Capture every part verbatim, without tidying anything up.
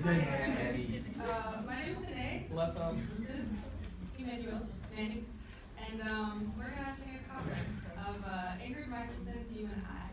Denae. Uh, my name is Denae. Left up. This is Emmanuel, Manny. And um, we're going to sing a cover of uh, Ingrid Michaelson's You and I.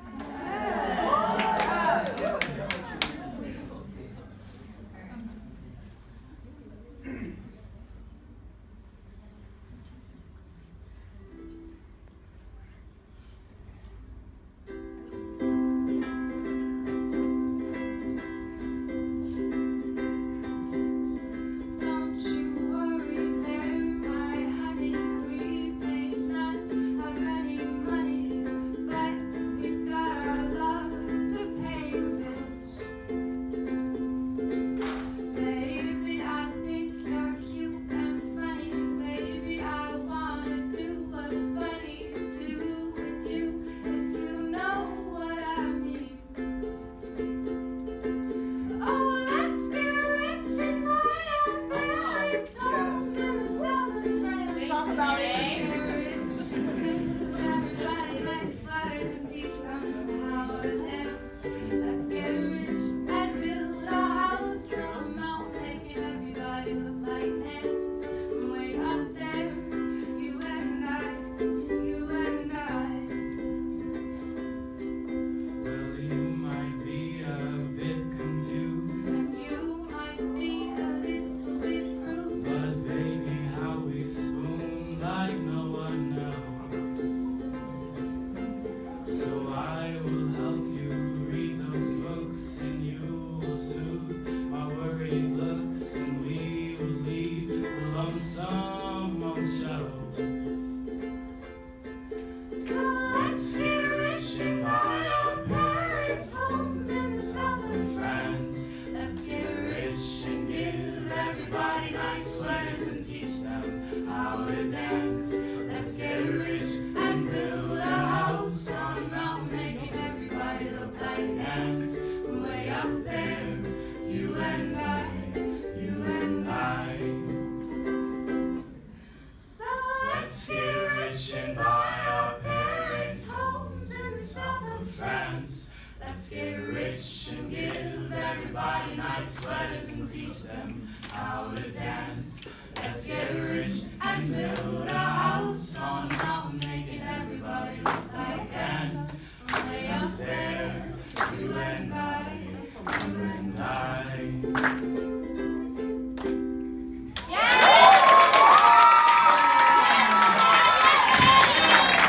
Let's get rich and give everybody nice sweaters and teach them how to dance. Let's get rich and build a house on a mountain, making everybody look like